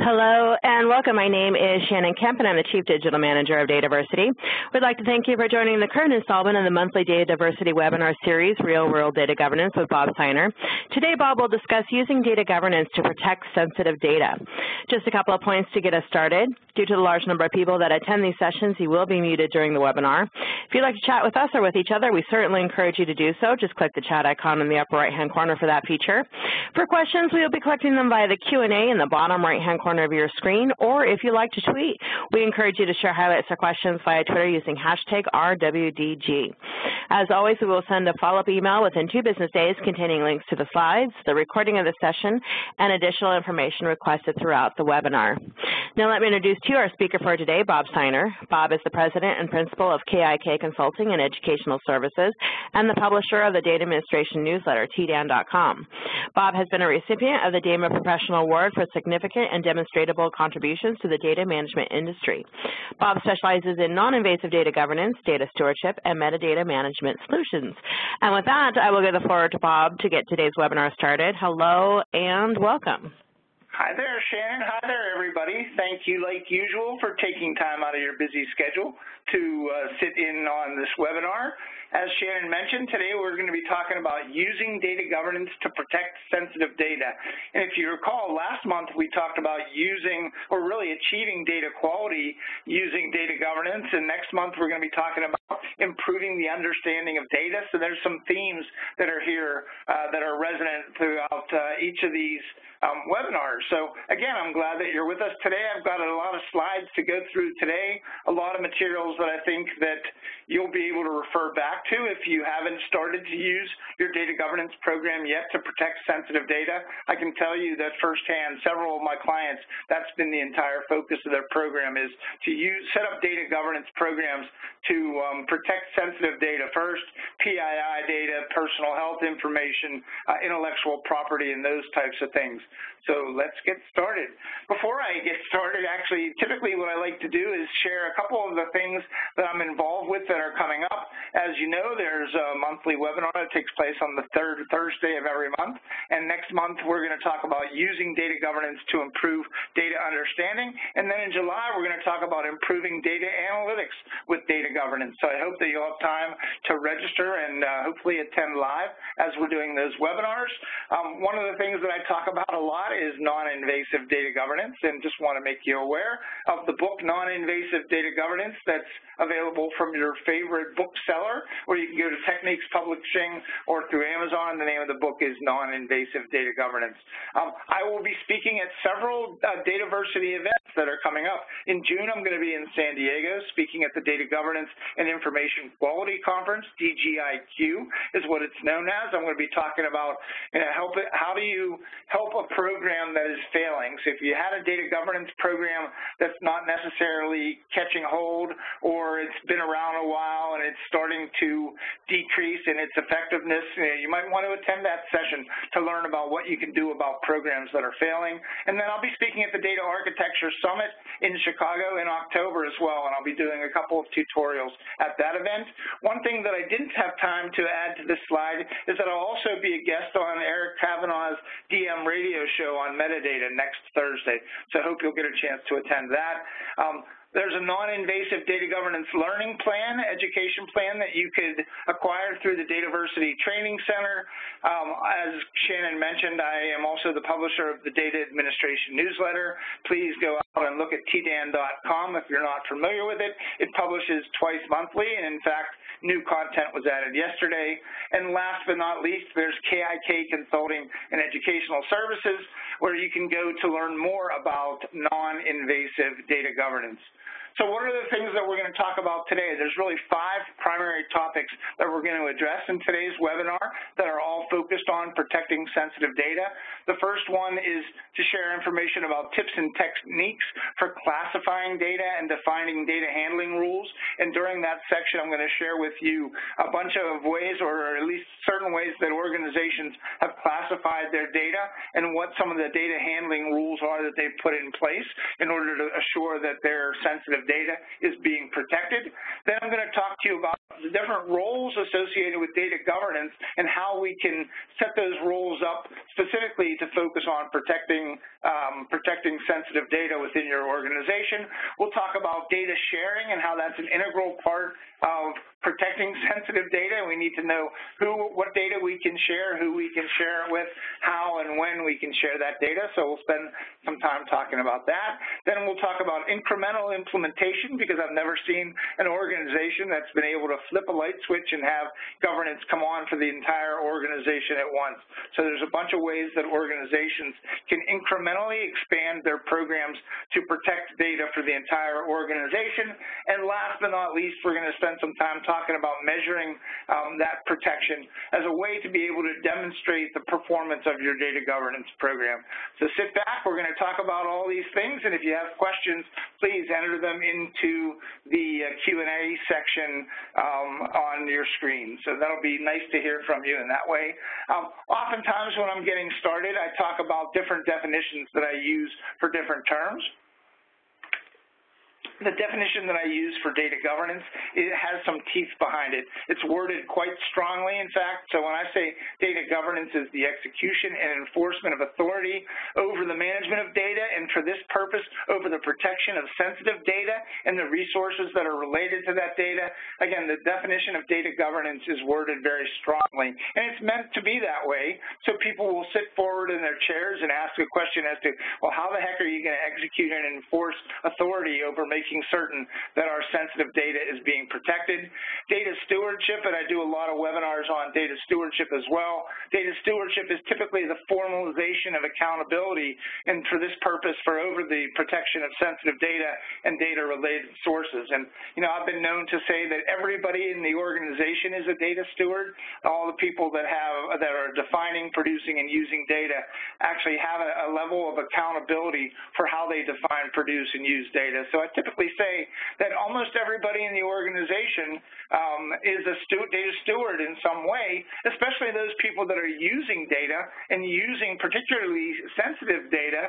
Hello and welcome. My name is Shannon Kemp and I'm the Chief Digital Manager of Dataversity. We'd like to thank you for joining the current installment of the monthly Dataversity webinar series, Real World Data Governance with Bob Steiner. Today, Bob will discuss using data governance to protect sensitive data. Just a couple of points to get us started. Due to the large number of people that attend these sessions, you will be muted during the webinar. If you'd like to chat with us or with each other, we certainly encourage you to do so. Just click the chat icon in the upper right-hand corner for that feature. For questions, we will be collecting them via the Q&A in the bottom right-hand corner of your screen, or if you like to tweet, we encourage you to share highlights or questions via Twitter using hashtag RWDG. As always, we will send a follow-up email within 2 business days containing links to the slides, the recording of the session, and additional information requested throughout the webinar. Now let me introduce to you our speaker for today, Bob Steiner. Bob is the President and Principal of KIK Consulting and Educational Services and the publisher of the Data Administration newsletter, TDAN.com. Bob has been a recipient of the DAMA Professional Award for significant and demonstrable contributions to the data management industry. Bob specializes in non-invasive data governance, data stewardship, and metadata management solutions. And with that, I will give the floor to Bob to get today's webinar started. Hello and welcome. Hi there, Shannon. Hi there, everybody. Thank you, like usual, for taking time out of your busy schedule to sit in on this webinar. As Shannon mentioned, today we're going to be talking about using data governance to protect sensitive data. And if you recall, last month we talked about using, or really achieving data quality using data governance, and next month we're going to be talking about improving the understanding of data. So there's some themes that are here that are resonant throughout each of these webinars. So again, I'm glad that you're with us today. I've got a lot of slides to go through today, a lot of materials that I think that you'll be able to refer back to if you haven't started to use your data governance program yet to protect sensitive data. I can tell you that firsthand, several of my clients, that's been the entire focus of their program, is to set up data governance programs to protect sensitive data first, PII data, personal health information, intellectual property, and those types of things. So let's get started. Before I get started, actually, typically what I like to do is share a couple of the things that I'm involved with that are coming up. As you know, there's a monthly webinar that takes place on the third Thursday of every month, and next month we're going to talk about using data governance to improve data understanding, and then in July we're going to talk about improving data analytics with data governance. So I hope that you'll have time to register and hopefully attend live as we're doing those webinars. One of the things that I talk about a lot is non-invasive data governance, and just want to make you aware of the book Non-Invasive Data Governance that's available from your favorite bookseller, or you can go to Techniques Publishing or through Amazon. The name of the book is Non-Invasive Data Governance. I will be speaking at several Dataversity events that are coming up. In June, I'm going to be in San Diego speaking at the Data Governance and Information Quality Conference, DGIQ is what it's known as. I'm going to be talking about how do you help a program that is failing. So if you had a data governance program that's not necessarily catching hold, or it's been around a while and it's starting to decrease in its effectiveness, you might want to attend that session to learn about what you can do about programs that are failing. And then I'll be speaking at the Data Architecture Summit in Chicago in October as well, and I'll be doing a couple of tutorials at that event. One thing that I didn't have time to add to this slide is that I'll also be a guest on Eric Kavanaugh's DM radio show on metadata next Thursday, so I hope you'll get a chance to attend that. There's a non-invasive data governance learning plan, education plan that you could acquire through the Dataversity Training Center. As Shannon mentioned, I am also the publisher of the Data Administration newsletter. Please go out and look at tdan.com if you're not familiar with it. It publishes twice monthly, and in fact, new content was added yesterday. And last but not least, there's KIK Consulting and Educational Services, where you can go to learn more about non-invasive data governance. So what are the things that we're going to talk about today? There's really 5 primary topics that we're going to address in today's webinar that are all focused on protecting sensitive data. The first one is to share information about tips and techniques for classifying data and defining data handling rules. And during that section, I'm going to share with you a bunch of ways, or at least certain ways, that organizations have classified their data and what some of the data handling rules are that they've put in place in order to assure that their sensitive sensitive data is being protected. Then I'm going to talk to you about the different roles associated with data governance and how we can set those roles up specifically to focus on protecting sensitive data within your organization. We'll talk about data sharing and how that's an integral part of protecting sensitive data. We need to know what data we can share, who we can share it with, how and when we can share that data. So we'll spend some time talking about that. Then we'll talk about incremental implementation, because I've never seen an organization that's been able to flip a light switch and have governance come on for the entire organization at once. So there's a bunch of ways that organizations can incrementally expand their programs to protect data for the entire organization. And last but not least, we're going to spend some time talking about measuring that protection as a way to be able to demonstrate the performance of your data governance program. So sit back, we're going to talk about all these things, and if you have questions, please enter them into the Q&A section on your screen. So that'll be nice to hear from you in that way. Oftentimes when I'm getting started, I talk about different definitions that I use for different terms. The definition that I use for data governance, it has some teeth behind it. It's worded quite strongly, in fact. So when I say data governance is the execution and enforcement of authority over the management of data, and for this purpose, over the protection of sensitive data and the resources that are related to that data, again, the definition of data governance is worded very strongly. And it's meant to be that way, so people will sit forward in their chairs and ask a question as to, well, how the heck are you going to execute and enforce authority over making certain that our sensitive data is being protected? Data stewardship, and I do a lot of webinars on data stewardship as well. Data stewardship is typically the formalization of accountability, and for this purpose, for over the protection of sensitive data and data-related sources. And, you know, I've been known to say that everybody in the organization is a data steward. All the people that are defining, producing, and using data actually have a level of accountability for how they define, produce, and use data. So I typically say that almost everybody in the organization is a data steward in some way, especially those people that are using data and using particularly sensitive data.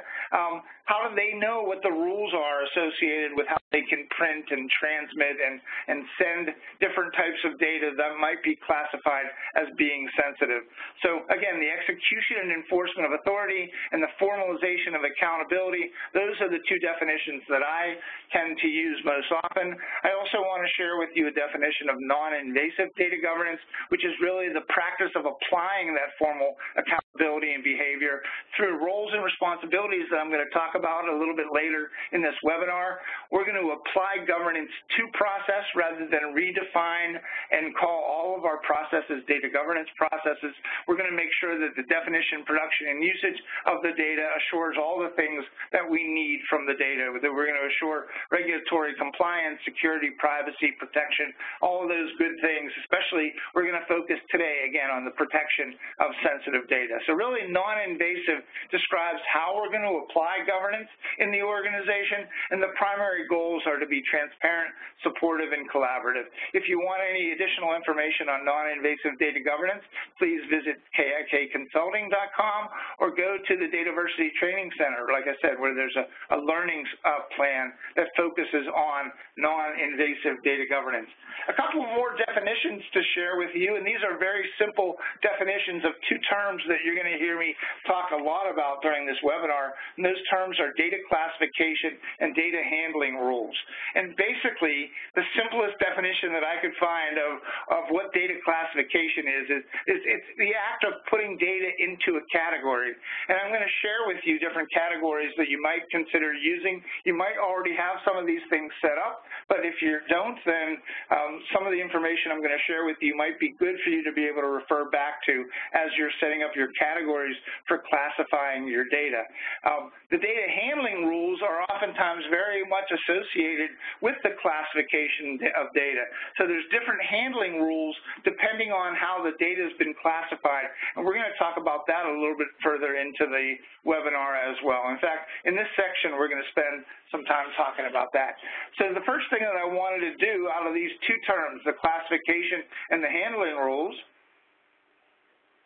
How do they know what the rules are associated with how they can print and transmit and send different types of data that might be classified as being sensitive? So again, the execution and enforcement of authority and the formalization of accountability, those are the two definitions that I tend to use most often. I also want to share with you a definition of non-invasive data governance, which is really the practice of applying that formal accountability and behavior through roles and responsibilities that I'm going to talk about a little bit later in this webinar. We're going to apply governance to process rather than redefine and call all of our processes data governance processes. We're going to make sure that the definition, production, and usage of the data assures all the things that we need from the data, that we're going to assure regulatory compliance, security, privacy, protection, all of those good things. Especially, we're going to focus today, again, on the protection of sensitive data. So really, non-invasive describes how we're going to apply governance in the organization, and the primary goals are to be transparent, supportive, and collaborative. If you want any additional information on non-invasive data governance, please visit KIKconsulting.com or go to the Dataversity Training Center, like I said, where there's a learning plan that focuses on non-invasive data governance. A couple more definitions to share with you, and these are very simple definitions of two terms that you're going to hear me talk a lot about during this webinar, and those terms are data classification and data handling rules. And basically, the simplest definition that I could find of what data classification is it's the act of putting data into a category. And I'm going to share with you different categories that you might consider using. You might already have some of these things set up, but if you don't, then some of the information I'm going to share with you might be good for you to be able to refer back to as you're setting up your categories for classifying your data. The data handling rules are oftentimes very much associated with the classification of data. So there's different handling rules depending on how the data has been classified, and we're going to talk about that a little bit further into the webinar as well. In fact, in this section, we're going to spend some time talking about that. So the first thing that I wanted to do out of these two terms, the classification and the handling rules,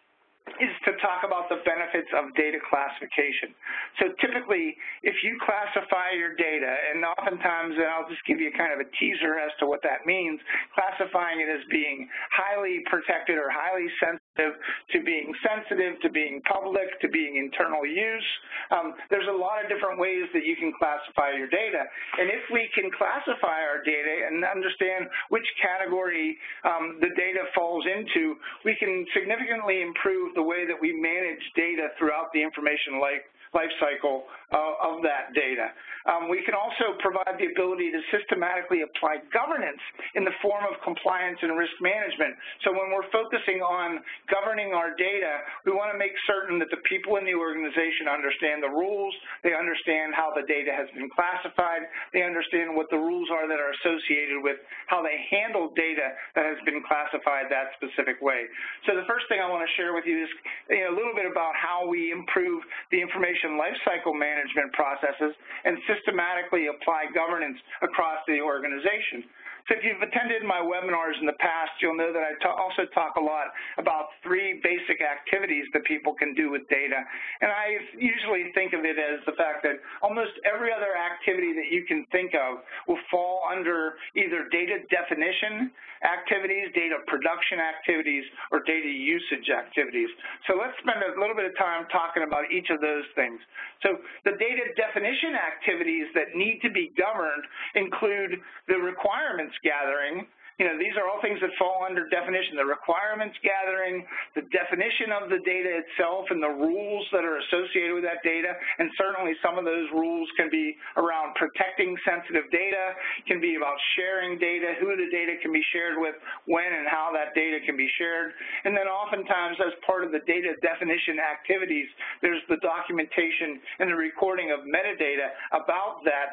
is to talk about the benefits of data classification. So typically, if you classify your data, and oftentimes, and I'll just give you kind of a teaser as to what that means, classifying it as being highly protected or highly sensitive to being sensitive, to being public, to being internal use. There's a lot of different ways that you can classify your data. And if we can classify our data and understand which category the data falls into, we can significantly improve the way that we manage data throughout the information life cycle of that data. We can also provide the ability to systematically apply governance in the form of compliance and risk management. So when we're focusing on governing our data, we want to make certain that the people in the organization understand the rules, they understand how the data has been classified, they understand what the rules are that are associated with how they handle data that has been classified that specific way. So the first thing I want to share with you is a little bit about how we improve the information lifecycle management processes and systematically apply governance across the organization. So if you've attended my webinars in the past, you'll know that I also talk a lot about 3 basic activities that people can do with data. And I usually think of it as the fact that almost every other activity that you can think of will fall under either data definition activities, data production activities, or data usage activities. So let's spend a little bit of time talking about each of those things. So the data definition activities that need to be governed include the requirements gathering. These are all things that fall under definition, the requirements gathering, the definition of the data itself and the rules that are associated with that data, and certainly some of those rules can be around protecting sensitive data, can be about sharing data, who the data can be shared with, when and how that data can be shared, and then oftentimes as part of the data definition activities, there's the documentation and the recording of metadata about that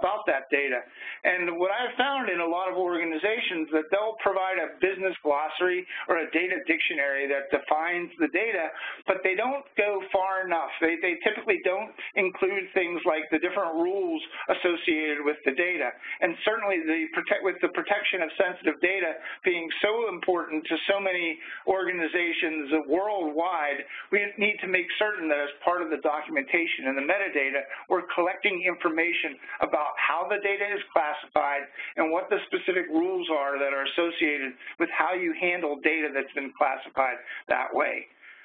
data. And what I've found in a lot of organizations that they'll provide a business glossary or a data dictionary that defines the data, but they don't go far enough. They typically don't include things like the different rules associated with the data. And certainly with the protection of sensitive data being so important to so many organizations worldwide, we need to make certain that as part of the documentation and the metadata, we're collecting information about how the data is classified and what the specific rules are that are associated with how you handle data that's been classified that way.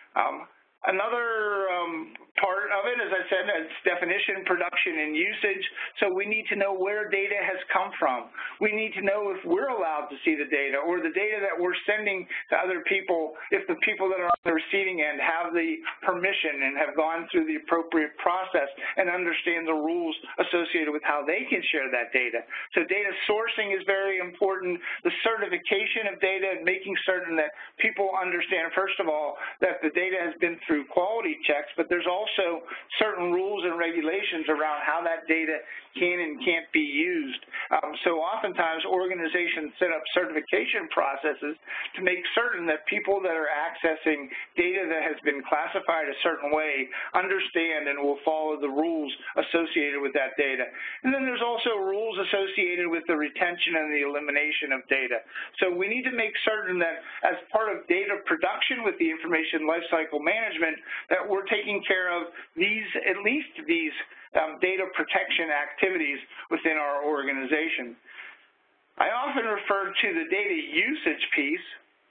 Another part of it, as I said, is definition, production, and usage. So we need to know where data has come from. We need to know if we're allowed to see the data or the data that we're sending to other people, if the people that are on the receiving end have the permission and have gone through the appropriate process and understand the rules associated with how they can share that data. So data sourcing is very important. The certification of data and making certain that people understand, first of all, that the data has been through quality checks, but there's also certain rules and regulations around how that data can and can't be used. So oftentimes organizations set up certification processes to make certain that people that are accessing data that has been classified a certain way understand and will follow the rules associated with that data. And then there's also rules associated with the retention and the elimination of data. So we need to make certain that as part of data production with the information lifecycle management, that we're taking care of at least these data protection activities within our organization. I often refer to the data usage piece,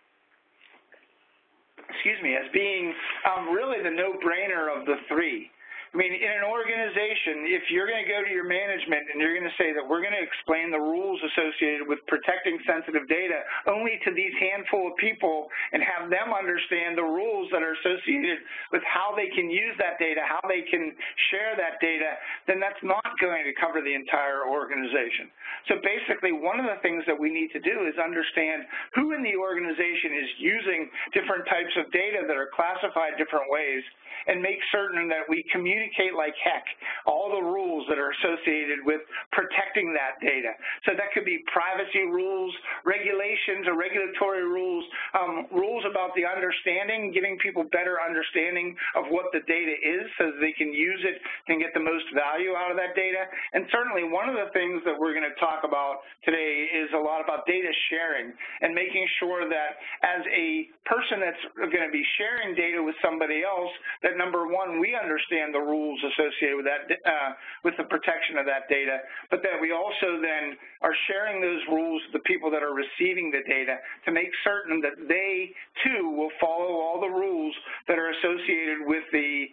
as being really the no-brainer of the 3. I mean, in an organization, if you're going to go to your management and you're going to say that we're going to explain the rules associated with protecting sensitive data only to these handful of people and have them understand the rules that are associated with how they can use that data, how they can share that data, then that's not going to cover the entire organization. So basically, one of the things that we need to do is understand who in the organization is using different types of data that are classified different ways, and make certain that we communicate like heck all the rules that are associated with protecting that data. So that could be privacy rules, regulations or regulatory rules, rules about the understanding, giving people better understanding of what the data is so that they can use it and get the most value out of that data. And certainly one of the things that we're going to talk about today is a lot about data sharing and making sure that as a person that's going to be sharing data with somebody else, that number one, we understand the rules associated with that, with the protection of that data, but that we also then are sharing those rules with the people that are receiving the data to make certain that they too will follow all the rules that are associated with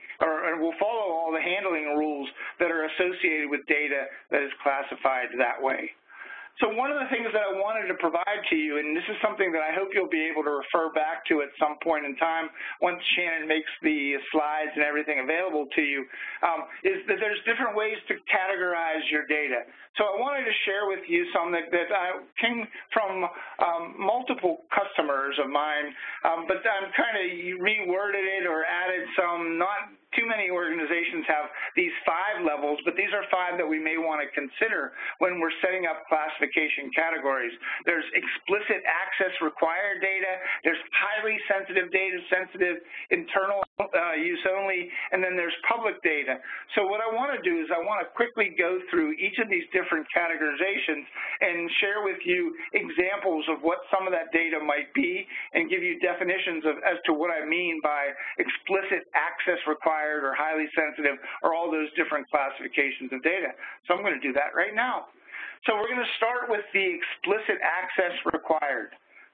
or will follow all the handling rules that are associated with data that is classified that way. So one of the things that I wanted to provide to you, and this is something that I hope you'll be able to refer back to at some point in time once Shannon makes the slides and everything available to you, is that there's different ways to categorize your data. So I wanted to share with you some that came from multiple customers of mine, but I've kind of reworded it or added some. Not too many organizations have these 5 levels, but these are 5 that we may want to consider when we're setting up classification categories. There's explicit access required data, there's highly sensitive data, sensitive internal use only, and then there's public data. So what I want to do is I want to quickly go through each of these different categorizations and share with you examples of what some of that data might be and give you definitions as to what I mean by explicit access required or highly sensitive or all those different classifications of data. So I'm going to do that right now. So we're going to start with the explicit access required.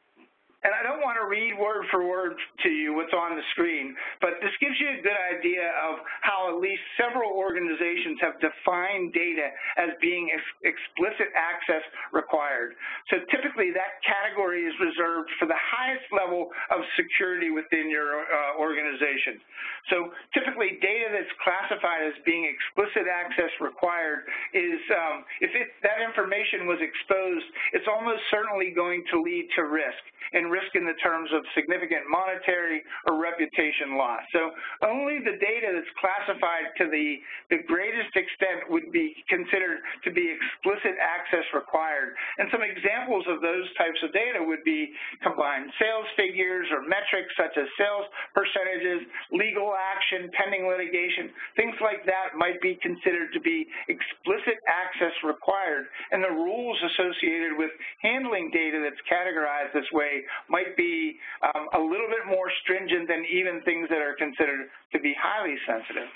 And I don't want to read word for word to you what's on the screen, but this gives you a good idea of how at least several organizations have defined data as being explicit access required. So typically that category is reserved for the highest level of security within your organization. So typically data that's classified as being explicit access required is, if that information was exposed, it's almost certainly going to lead to risk, and risk in the terms of significant monetary or reputation loss. So only the data that's classified to the greatest extent would be considered to be explicit access required. And some examples of those types of data would be combined sales figures or metrics such as sales percentages, legal action, pending litigation, things like that might be considered to be explicit access required. And the rules associated with handling data that's categorized this way might be a little bit more stringent than even things that are considered to be highly sensitive.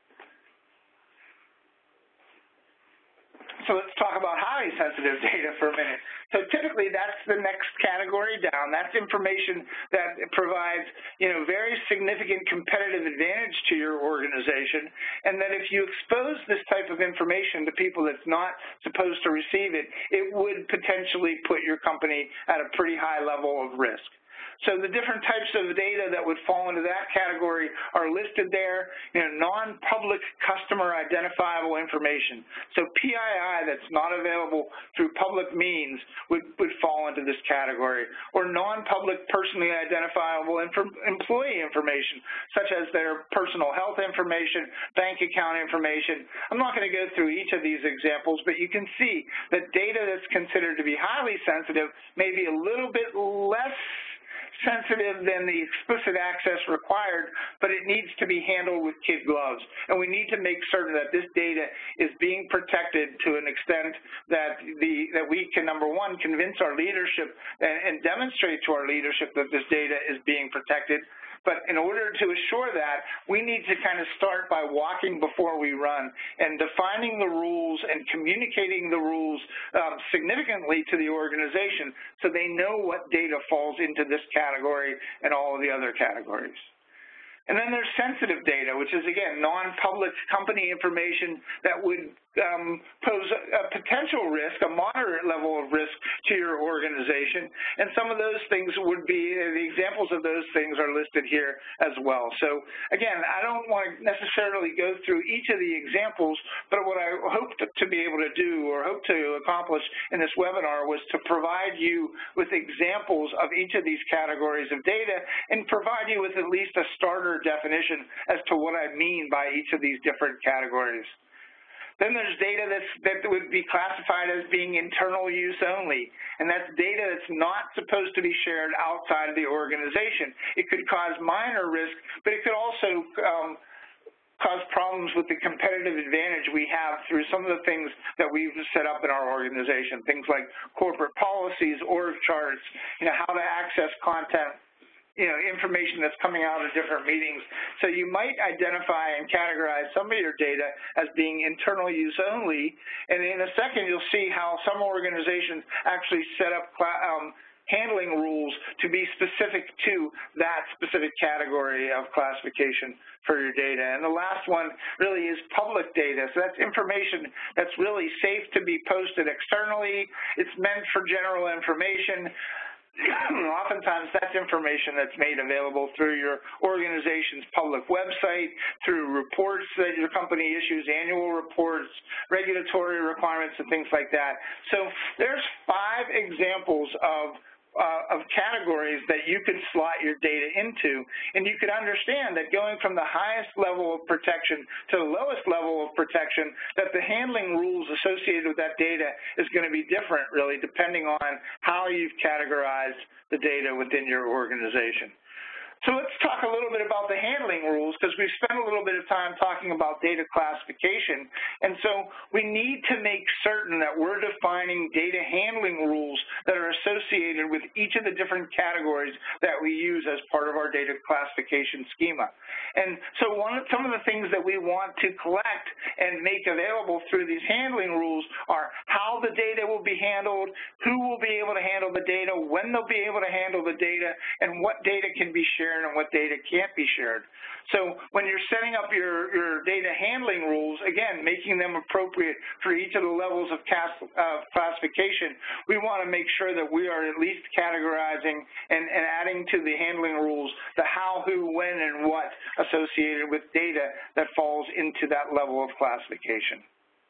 So let's talk about highly sensitive data for a minute. So typically that's the next category down. That's information that provides, very significant competitive advantage to your organization, and that if you expose this type of information to people that's not supposed to receive it, it would potentially put your company at a pretty high level of risk. So the different types of data that would fall into that category are listed there. Non-public customer identifiable information. So PII that's not available through public means would fall into this category. Or non-public personally identifiable employee information, such as their personal health information, bank account information. I'm not going to go through each of these examples, but you can see that data that's considered to be highly sensitive may be a little bit less sensitive than the explicit access required, but it needs to be handled with kid gloves. And we need to make certain that this data is being protected to an extent that we can, number one, convince our leadership and demonstrate to our leadership that this data is being protected. But in order to assure that, we need to kind of start by walking before we run and defining the rules and communicating the rules significantly to the organization so they know what data falls into this category and all of the other categories. And then there's sensitive data, which is, again, non-public company information that would pose a potential risk, a moderate level of risk to your organization. And some of those things would be, the examples of those things are listed here as well. So again, I don't want to necessarily go through each of the examples, but what I hope to be able to do or hope to accomplish in this webinar was to provide you with examples of each of these categories of data and provide you with at least a starter definition as to what I mean by each of these different categories. Then there's data that would be classified as being internal use only, and that's data that's not supposed to be shared outside of the organization. It could cause minor risk, but it could also cause problems with the competitive advantage we have through some of the things that we've set up in our organization, things like corporate policies, org charts, how to access content, information that's coming out of different meetings. So you might identify and categorize some of your data as being internal use only, and in a second you'll see how some organizations actually set up handling rules to be specific to that specific category of classification for your data. And the last one really is public data. So that's information that's really safe to be posted externally. It's meant for general information. Oftentimes that's information that's made available through your organization's public website, through reports that your company issues, annual reports, regulatory requirements, and things like that. So there's 5 examples of categories that you could slot your data into, and you could understand that going from the highest level of protection to the lowest level of protection, that the handling rules associated with that data is going to be different, really, depending on how you've categorized the data within your organization. So let's talk a little bit about the handling rules, because we've spent a little bit of time talking about data classification, and so we need to make certain that we're defining data handling rules that are associated with each of the different categories that we use as part of our data classification schema. And so some of the things that we want to collect and make available through these handling rules are how the data will be handled, who will be able to handle the data, when they'll be able to handle the data, and what data can be shared and what data can't be shared. So when you're setting up your data handling rules, again, making them appropriate for each of the levels of classification, we want to make sure that we are at least categorizing and adding to the handling rules the how, who, when, and what associated with data that falls into that level of classification.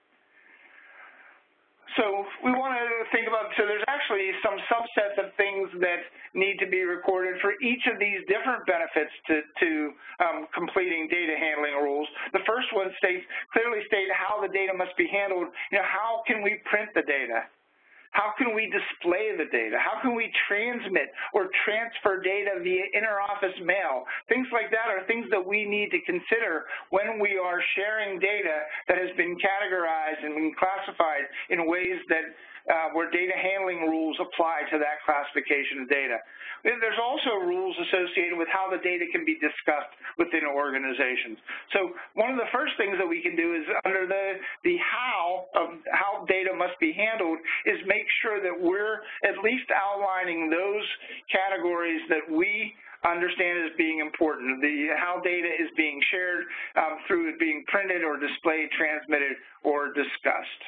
So we want to think about, so there's actually some subsets of things that need to be recorded for each of these different benefits to completing data handling rules. The first one clearly state how the data must be handled. How can we print the data? How can we display the data? How can we transmit or transfer data via interoffice mail? Things like that are things that we need to consider when we are sharing data that has been categorized and been classified in ways that where data handling rules apply to that classification of data. There's also rules associated with how the data can be discussed within organizations. So one of the first things that we can do is under the how of how data must be handled is make sure that we're at least outlining those categories that we understand as being important, how data is being shared through it being printed or displayed, transmitted, or discussed.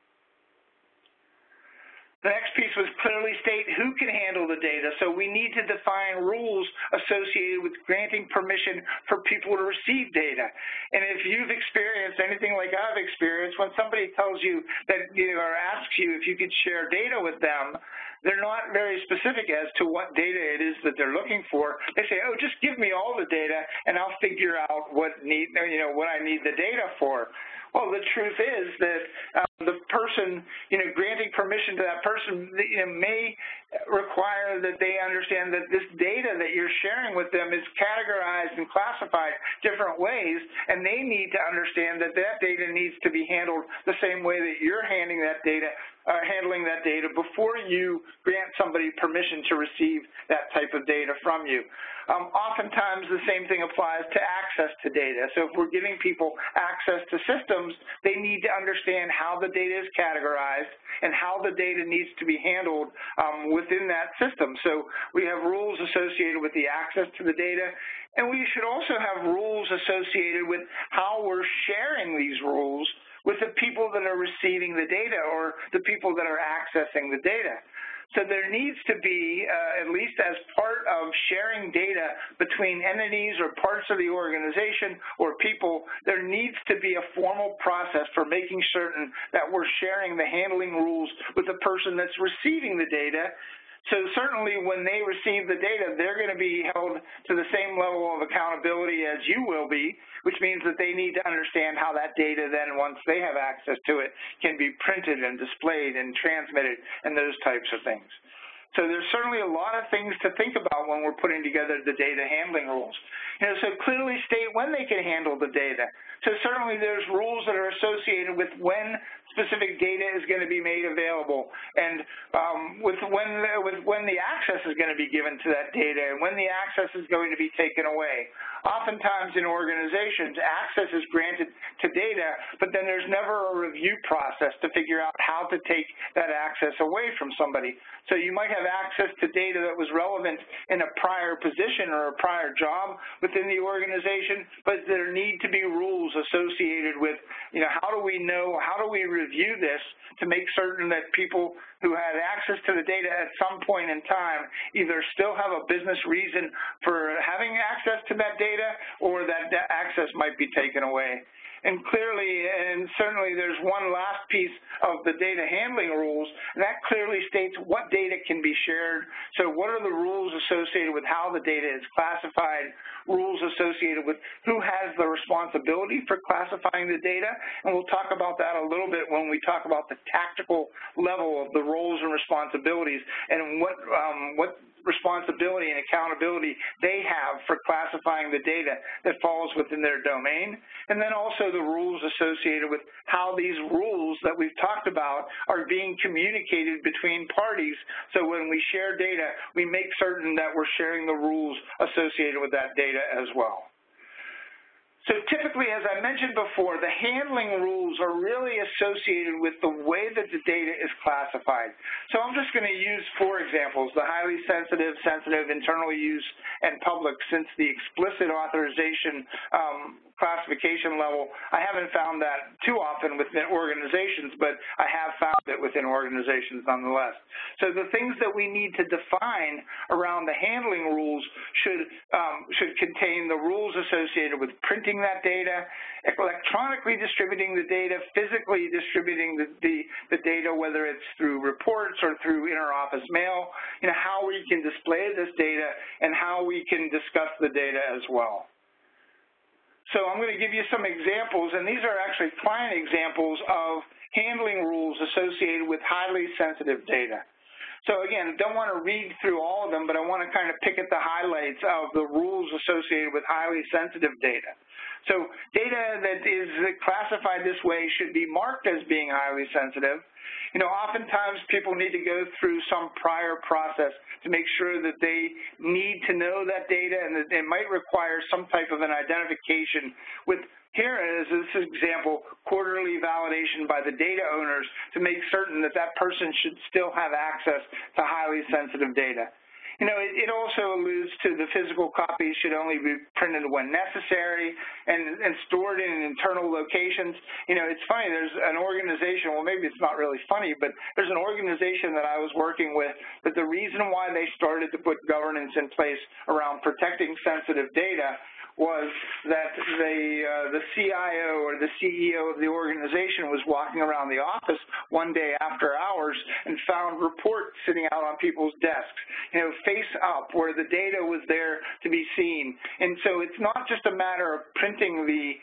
The next piece was clearly state who can handle the data. So we need to define rules associated with granting permission for people to receive data. And if you've experienced anything like I've experienced, when somebody tells you that, or asks you if you could share data with them, they're not very specific as to what data it is that they're looking for. They say, oh, just give me all the data and I'll figure out what I need the data for. Well, the truth is that the person, granting permission to that person may require that they understand that this data that you're sharing with them is categorized and classified different ways, and they need to understand that that data needs to be handled the same way that you're handling that data before you grant somebody permission to receive that type of data from you. Oftentimes, the same thing applies to access to data. So if we're giving people access to systems, they need to understand how the data is categorized and how the data needs to be handled within that system. So we have rules associated with the access to the data, and we should also have rules associated with how we're sharing these rules with the people that are receiving the data or the people that are accessing the data. So there needs to be, at least as part of sharing data between entities or parts of the organization or people, there needs to be a formal process for making certain that we're sharing the handling rules with the person that's receiving the data, So certainly when they receive the data, they're going to be held to the same level of accountability as you will be, which means that they need to understand how that data then, once they have access to it, can be printed and displayed and transmitted and those types of things. So there's certainly a lot of things to think about when we're putting together the data handling rules. So clearly state when they can handle the data. So certainly there's rules that are associated with when specific data is going to be made available, and with when the access is going to be given to that data, and when the access is going to be taken away. Oftentimes in organizations, access is granted to data, but then there's never a review process to figure out how to take that access away from somebody. So you might have access to data that was relevant in a prior position or a prior job within the organization, but there need to be rules associated with, how do we know, how do we review this to make certain that people who had access to the data at some point in time either still have a business reason for having access to that data, or that access might be taken away. And clearly, and certainly there's one last piece of the data handling rules, and that clearly states what data can be shared. So what are the rules associated with how the data is classified, rules associated with who has the responsibility for classifying the data, and we'll talk about that a little bit when we talk about the tactical level of the roles and responsibilities and what responsibility and accountability they have for classifying the data that falls within their domain, and then also the rules associated with how these rules that we've talked about are being communicated between parties. So when we share data, we make certain that we're sharing the rules associated with that data as well. So typically, as I mentioned before, the handling rules are really associated with the way that the data is classified. So I'm just going to use 4 examples: the highly sensitive, sensitive, internal use, and public, since the explicit authorization classification level, I haven't found that too often within organizations, but I have found it within organizations nonetheless. So the things that we need to define around the handling rules should contain the rules associated with printing that data, electronically distributing the data, physically distributing the data, whether it's through reports or through interoffice mail, how we can display this data and how we can discuss the data as well. So I'm going to give you some examples, and these are actually client examples of handling rules associated with highly sensitive data. So again, don't want to read through all of them, but I want to kind of pick at the highlights of the rules associated with highly sensitive data. So data that is classified this way should be marked as being highly sensitive. Oftentimes people need to go through some prior process to make sure that they need to know that data, and that it might require some type of an identification with, here is this example, quarterly validation by the data owners to make certain that that person should still have access to highly sensitive data. It also alludes to the physical copies should only be printed when necessary and stored in internal locations. It's funny, there's an organization, well, maybe it's not really funny, but there's an organization that I was working with that the reason why they started to put governance in place around protecting sensitive data was that the CIO or the CEO of the organization was walking around the office one day after hours and found reports sitting out on people's desks, face up, where the data was there to be seen. And so it's not just a matter of printing the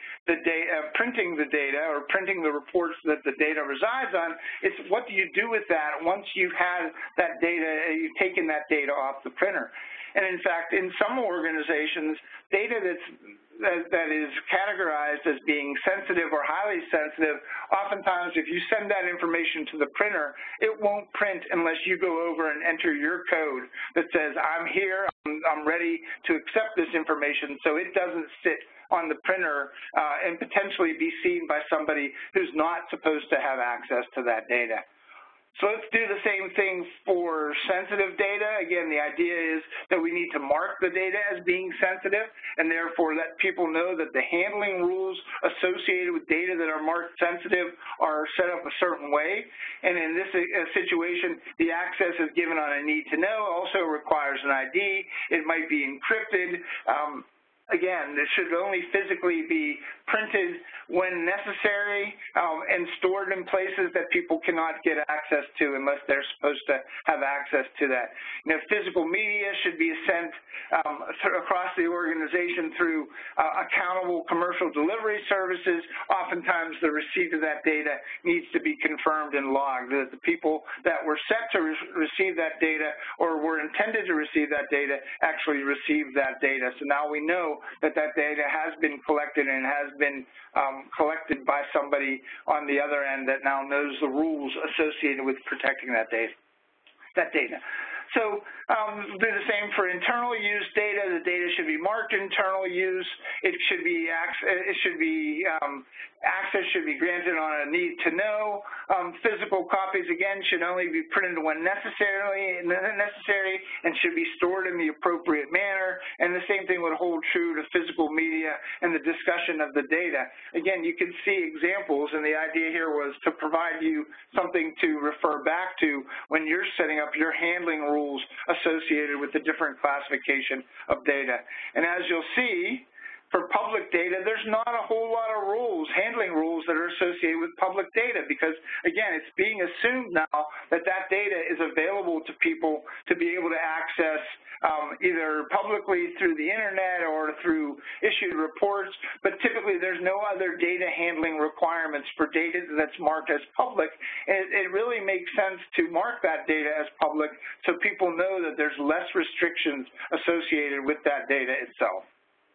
data or printing the reports that the data resides on. It's what do you do with that once you've had that data, you've taken that data off the printer. And in fact, in some organizations, data that is categorized as being sensitive or highly sensitive, oftentimes if you send that information to the printer, it won't print unless you go over and enter your code that says, I'm here, I'm ready to accept this information, so it doesn't sit on the printer and potentially be seen by somebody who's not supposed to have access to that data. So let's do the same thing for sensitive data. Again, the idea is that we need to mark the data as being sensitive and therefore let people know that the handling rules associated with data that are marked sensitive are set up a certain way. And in this situation, the access is given on a need to know, also requires an ID. It might be encrypted. again, it should only physically be printed when necessary and stored in places that people cannot get access to unless they're supposed to have access to that. Physical media should be sent across the organization through accountable commercial delivery services. Oftentimes, the receipt of that data needs to be confirmed and logged, that the people that were set to receive that data or were intended to receive that data actually received that data. So now we know that that data has been collected and has been collected by somebody on the other end that now knows the rules associated with protecting that data. So do the same for internal use data. The data should be marked internal use. Access should be granted on a need to know. Physical copies, again, should only be printed when necessary and should be stored in the appropriate manner. And the same thing would hold true to physical media and the discussion of the data. Again, you can see examples, and the idea here was to provide you something to refer back to when you're setting up your handling rules associated with the different classification of data. And as you'll see, for public data, there's not a whole lot of rules, handling rules that are associated with public data because, again, it's being assumed now that that data is available to people to be able to access either publicly through the internet or through issued reports, but typically there's no other data handling requirements for data that's marked as public. And it really makes sense to mark that data as public so people know that there's less restrictions associated with that data itself.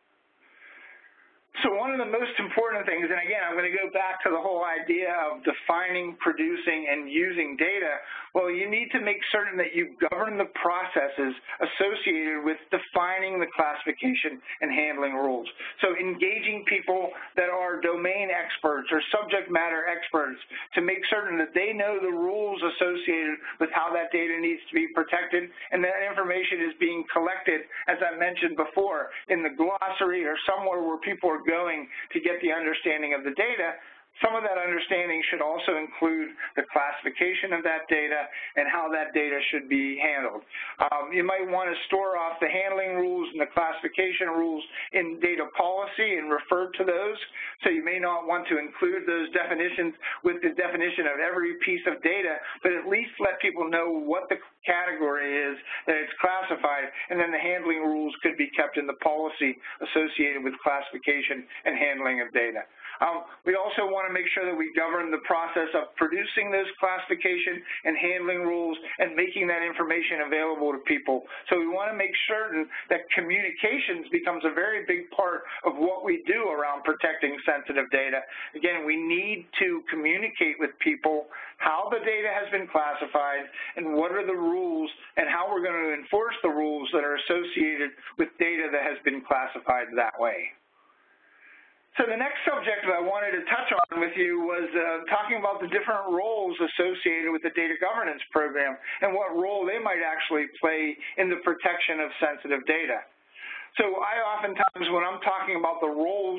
So one of the most important things, and again, I'm going to go back to the whole idea of defining, producing, and using data. Well, you need to make certain that you govern the processes associated with defining the classification and handling rules. So engaging people that are domain experts or subject matter experts to make certain that they know the rules associated with how that data needs to be protected, and that information is being collected, as I mentioned before, in the glossary or somewhere where people are going to get the understanding of the data. Some of that understanding should also include the classification of that data and how that data should be handled. You might want to store off the handling rules and the classification rules in data policy and refer to those. So you may not want to include those definitions with the definition of every piece of data, but at least let people know what the category is that it's classified, and then the handling rules could be kept in the policy associated with classification and handling of data. We also want to make sure that we govern the process of producing those classification and handling rules and making that information available to people. So we want to make certain that communications becomes a very big part of what we do around protecting sensitive data. Again, we need to communicate with people how the data has been classified and what are the rules and how we're going to enforce the rules that are associated with data that has been classified that way. So the next subject that I wanted to touch on with you was talking about the different roles associated with the data governance program and what role they might actually play in the protection of sensitive data. So I oftentimes, when I'm talking about the roles,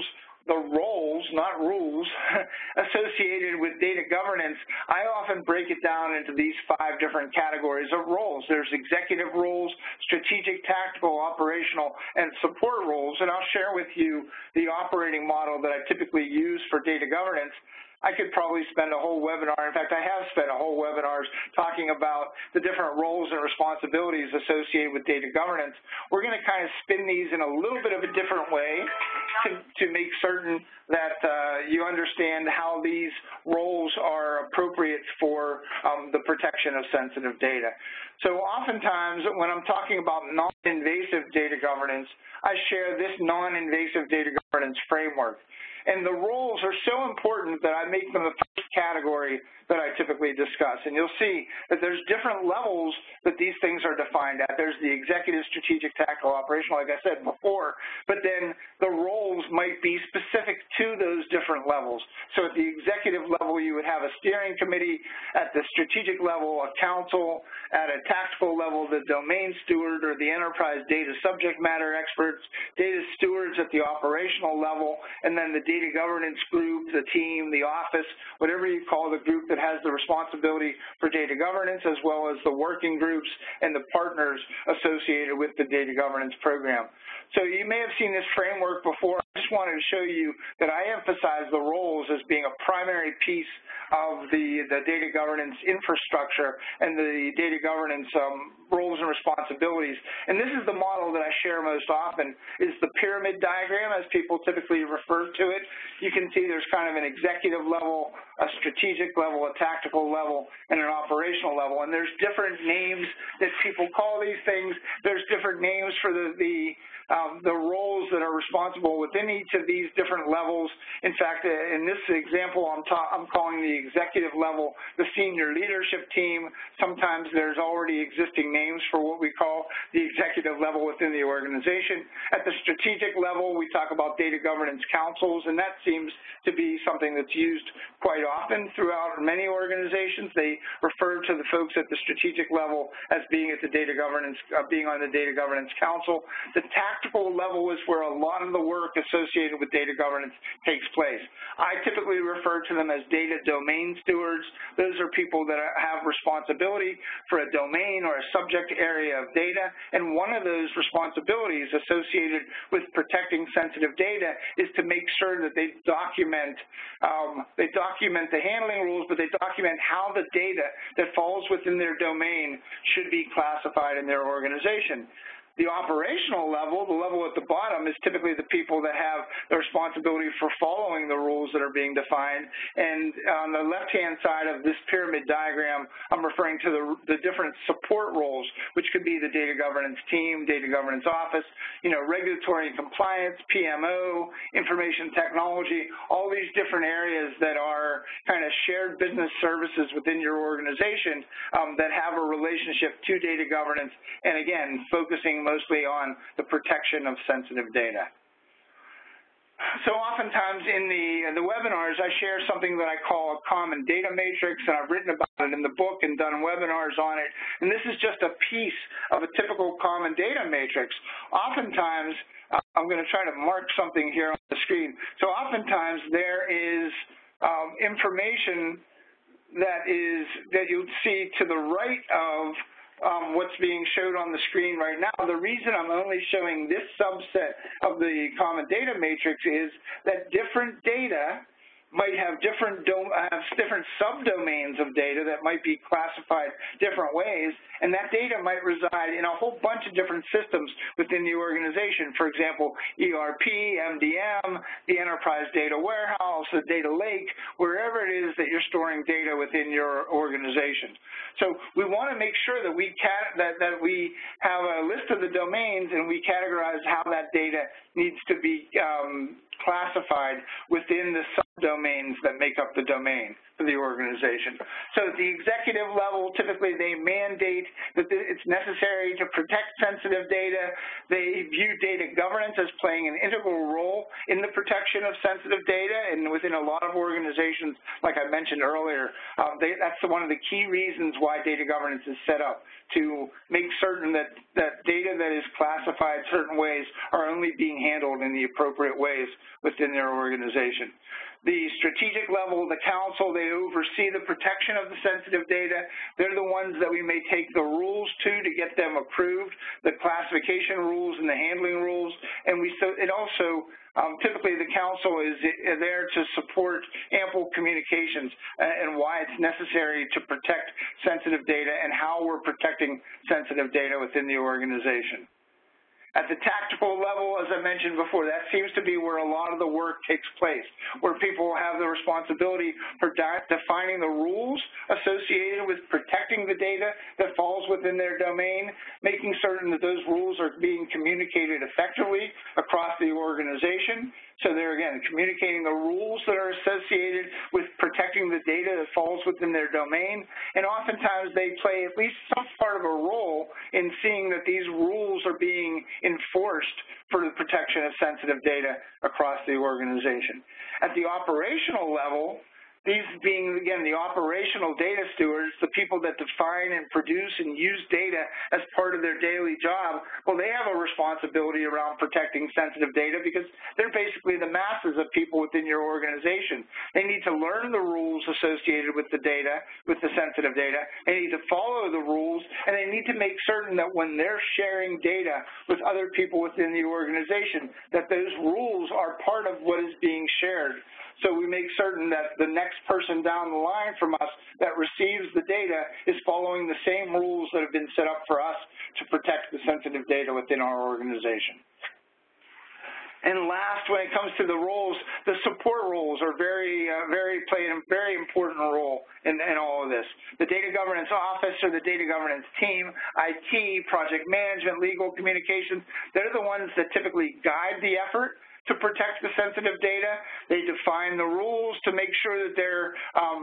not rules, associated with data governance, I often break it down into these 5 different categories of roles. There's executive roles, strategic, tactical, operational, and support roles, and I'll share with you the operating model that I typically use for data governance. I could probably spend a whole webinar, in fact, I have spent a whole webinar talking about the different roles and responsibilities associated with data governance. We're going to kind of spin these in a little bit of a different way to make certain that you understand how these roles are appropriate for the protection of sensitive data. So oftentimes, when I'm talking about non-invasive data governance, I share this non-invasive data governance framework. And the roles are so important that I make them the first category that I typically discuss. And you'll see that there's different levels that these things are defined at. There's the executive, strategic, tactical, operational, like I said before, but then the roles might be specific to those different levels. So at the executive level, you would have a steering committee. At the strategic level, a council. At a tactical level, the domain steward or the enterprise data subject matter experts, data stewards at the operational level, and then the data governance group, the team, the office, whatever you call the group that has the responsibility for data governance, as well as the working groups and the partners associated with the data governance program. So you may have seen this framework before. I just wanted to show you that I emphasize the roles as being a primary piece of the data governance infrastructure and the data governance roles and responsibilities. And this is the model that I share most often, is the pyramid diagram, as people typically refer to it. You can see there's kind of an executive level, a strategic level, a tactical level, and an operational level. And there's different names that people call these things. There's different names for the roles that are responsible within each of these different levels. In fact, in this example, I'm calling the executive level the senior leadership team. Sometimes there's already existing names for what we call the executive level within the organization. At the strategic level, we talk about data governance councils, and that seems to be something that's used quite often throughout many organizations. They refer to the folks at the strategic level as being at the data governance, being on the data governance council. The tactical level is where a lot of the work associated with data governance takes place. I typically refer to them as data domain stewards. Those are people that have responsibility for a domain or a subject area of data, and one of those responsibilities associated with protecting sensitive data is to make sure that they document the handling rules, but they document how the data that falls within their domain should be classified in their organization. The operational level, the level at the bottom, is typically the people that have the responsibility for following the rules that are being defined. And on the left-hand side of this pyramid diagram, I'm referring to the different support roles, which could be the data governance team, data governance office, regulatory and compliance, PMO, information technology, all these different areas that are kind of shared business services within your organization that have a relationship to data governance, and again, focusing mostly on the protection of sensitive data. So oftentimes in the webinars, I share something that I call a common data matrix, and I've written about it in the book and done webinars on it. And this is just a piece of a typical common data matrix. Oftentimes, I'm going to try to mark something here on the screen. So oftentimes there is information that you'll see to the right of what's being showed on the screen right now. The reason I'm only showing this subset of the common data matrix is that different data might have different subdomains of data that might be classified different ways, and that data might reside in a whole bunch of different systems within the organization. For example, ERP, MDM, the enterprise data warehouse, the data lake, wherever it is that you're storing data within your organization. So we want to make sure that we have a list of the domains and we categorize how that data needs to be classified within the subdomains that make up the domain for the organization. So at the executive level, typically they mandate that it's necessary to protect sensitive data. They view data governance as playing an integral role in the protection of sensitive data, and within a lot of organizations, like I mentioned earlier, that's one of the key reasons why data governance is set up, to make certain that data that is classified certain ways are only being handled in the appropriate ways within their organization. The strategic level, the council, they oversee the protection of the sensitive data. They're the ones that we may take the rules to get them approved, the classification rules and the handling rules. And typically the council is there to support ample communications and why it's necessary to protect sensitive data and how we're protecting sensitive data within the organization. At the tactical level, as I mentioned before, that seems to be where a lot of the work takes place, where people have the responsibility for defining the rules associated with protecting the data that falls within their domain, making certain that those rules are being communicated effectively across the organization. So they're, again, communicating the rules that are associated with protecting the data that falls within their domain. And oftentimes they play at least some part of a role in seeing that these rules are being enforced for the protection of sensitive data across the organization. At the operational level, These being, again, the operational data stewards, the people that define and produce and use data as part of their daily job, well, they have a responsibility around protecting sensitive data because they're basically the masses of people within your organization. They need to learn the rules associated with the data, with the sensitive data. They need to follow the rules, and they need to make certain that when they're sharing data with other people within the organization, that those rules are part of what is being shared. So we make certain that the next person down the line from us that receives the data is following the same rules that have been set up for us to protect the sensitive data within our organization. And last, when it comes to the roles, the support roles are play a very important role in all of this. The data governance office or the data governance team, IT, project management, legal, communications, they're the ones that typically guide the effort to protect the sensitive data. They define the rules to make sure that they're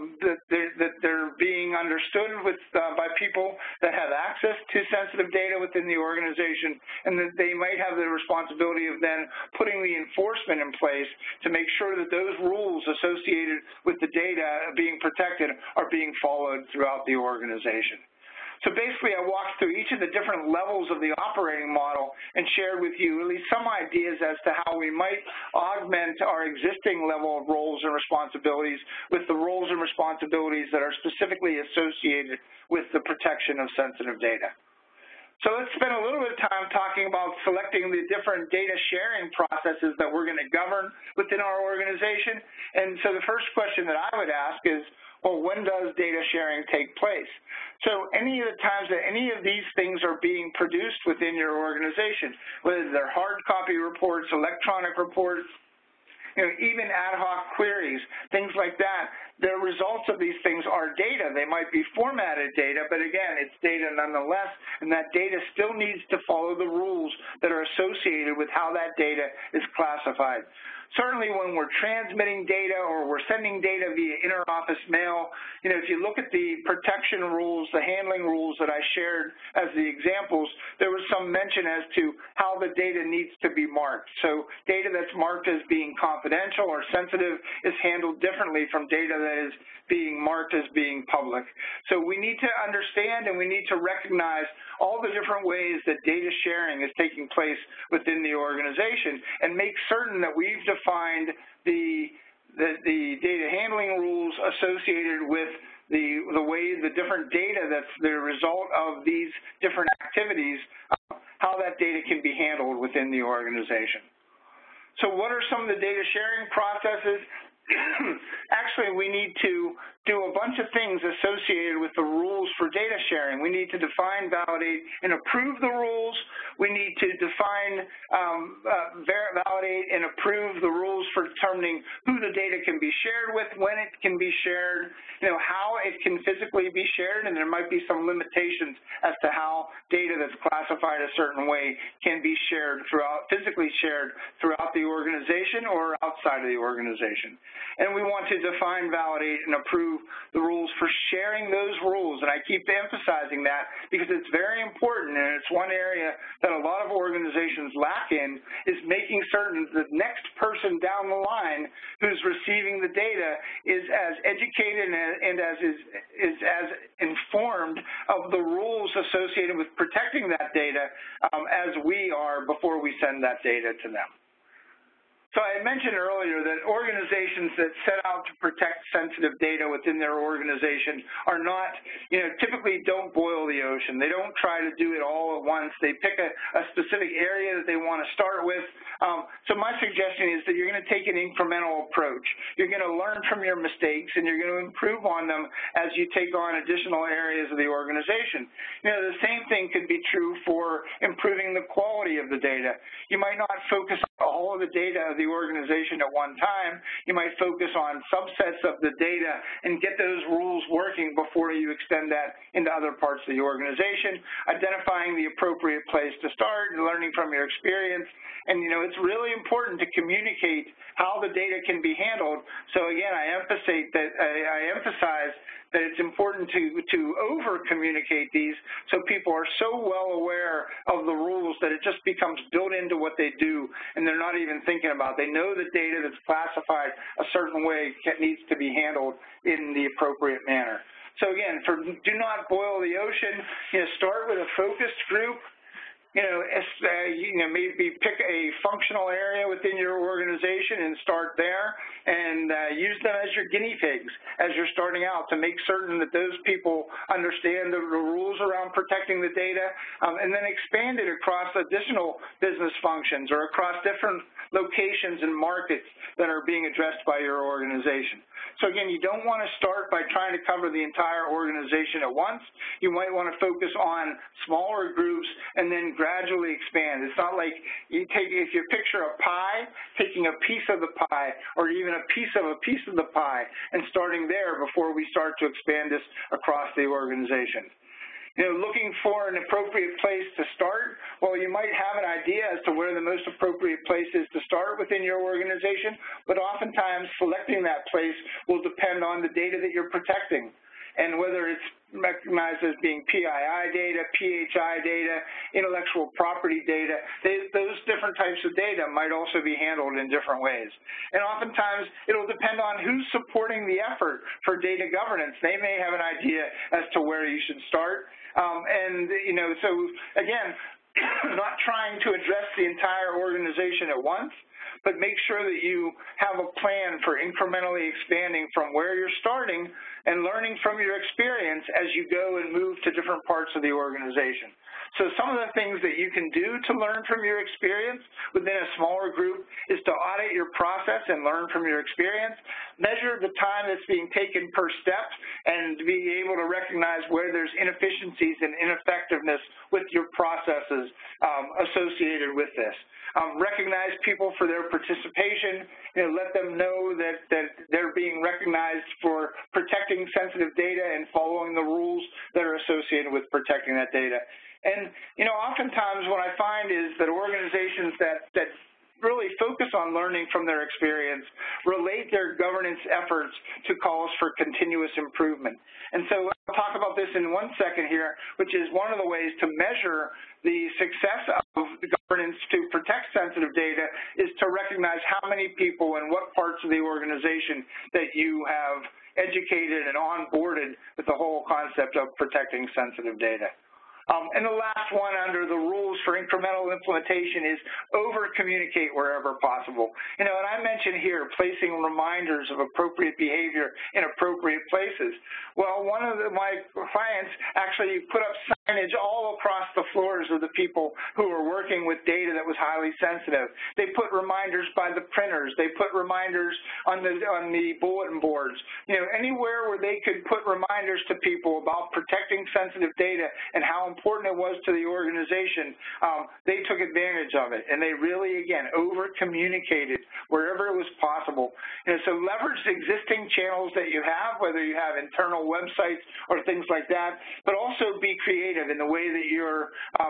being understood by people that have access to sensitive data within the organization, and that they might have the responsibility of then putting the enforcement in place to make sure that those rules associated with the data being protected are being followed throughout the organization. So basically, I walked through each of the different levels of the operating model and shared with you at least some ideas as to how we might augment our existing level of roles and responsibilities with the roles and responsibilities that are specifically associated with the protection of sensitive data. So let's spend a little bit of time talking about selecting the different data sharing processes that we're going to govern within our organization. And so the first question that I would ask is, well, when does data sharing take place? So any of the times that any of these things are being produced within your organization, whether they're hard copy reports, electronic reports, even ad hoc queries, things like that, the results of these things are data. They might be formatted data, but again, it's data nonetheless, and that data still needs to follow the rules that are associated with how that data is classified. Certainly when we're transmitting data or we're sending data via inter-office mail, if you look at the protection rules, the handling rules that I shared as the examples, there was some mention as to how the data needs to be marked. So data that's marked as being confidential or sensitive is handled differently from data that is being marked as being public. So we need to understand and we need to recognize all the different ways that data sharing is taking place within the organization and make certain that we've defined the data handling rules associated with the way the different data that's the result of these different activities, how that data can be handled within the organization. So what are some of the data sharing processes? Actually, we need to do a bunch of things associated with the rules for data sharing. We need to define, validate, and approve the rules. We need to define, validate, and approve the rules for determining who the data can be shared with, when it can be shared, how it can physically be shared, and there might be some limitations as to how data that's classified a certain way can be shared physically shared throughout the organization or outside of the organization. And we want to define, validate, and approve the rules for sharing those rules. And I keep emphasizing that because it's very important, and it's one area that a lot of organizations lack in, is making certain that the next person down the line who's receiving the data is as educated and is as informed of the rules associated with protecting that data as we are before we send that data to them. So I mentioned earlier that organizations that set out to protect sensitive data within their organization are not, typically don't boil the ocean. They don't try to do it all at once. They pick a specific area that they want to start with. So my suggestion is that you're going to take an incremental approach. You're going to learn from your mistakes, and you're going to improve on them as you take on additional areas of the organization. The same thing could be true for improving the quality of the data. You might not focus on all of the data of the organization at one time. You might focus on subsets of the data and get those rules working before you extend that into other parts of the organization, identifying the appropriate place to start, learning from your experience. And, it's really important to communicate how the data can be handled. So, again, I emphasize that it's important to over-communicate these so people are so well aware of the rules that it just becomes built into what they do, and they're not even thinking about about. They know that data that's classified a certain way needs to be handled in the appropriate manner. So again, do not boil the ocean. Start with a focused group. Maybe pick a functional area within your organization and start there, and use them as your guinea pigs as you're starting out to make certain that those people understand the rules around protecting the data, and then expand it across additional business functions or across different locations and markets that are being addressed by your organization. So again, you don't want to start by trying to cover the entire organization at once. You might want to focus on smaller groups and then gradually expand. It's not like if you picture a pie, taking a piece of the pie or even a piece of the pie and starting there before we start to expand this across the organization. Looking for an appropriate place to start, well, you might have an idea as to where the most appropriate place is to start within your organization, but oftentimes selecting that place will depend on the data that you're protecting and whether it's recognized as being PII data, PHI data, intellectual property data. Those different types of data might also be handled in different ways. And oftentimes, it'll depend on who's supporting the effort for data governance. They may have an idea as to where you should start. So again, not trying to address the entire organization at once, but make sure that you have a plan for incrementally expanding from where you're starting and learning from your experience as you go and move to different parts of the organization. So some of the things that you can do to learn from your experience within a smaller group is to audit your process and learn from your experience, measure the time that's being taken per step, and be able to recognize where there's inefficiencies and ineffectiveness with your processes associated with this. Recognize people for their participation. Let them know that they're being recognized for protecting sensitive data and following the rules that are associated with protecting that data. And, oftentimes what I find is that organizations that really focus on learning from their experience relate their governance efforts to calls for continuous improvement. And so I'll talk about this in one second here, which is one of the ways to measure the success of the governance to protect sensitive data is to recognize how many people and what parts of the organization that you have educated and onboarded with the whole concept of protecting sensitive data. And the last one under the rules for incremental implementation is over-communicate wherever possible. And I mentioned here placing reminders of appropriate behavior in appropriate places. Well, one of my clients actually put up signage all across the floors of the people who were working with data that was highly sensitive. They put reminders by the printers. They put reminders on the bulletin boards. Anywhere where they could put reminders to people about protecting sensitive data and how important it was to the organization, they took advantage of it, and they really, again, over-communicated wherever it was possible. So leverage the existing channels that you have, whether you have internal websites or things like that, but also be creative in the way that you're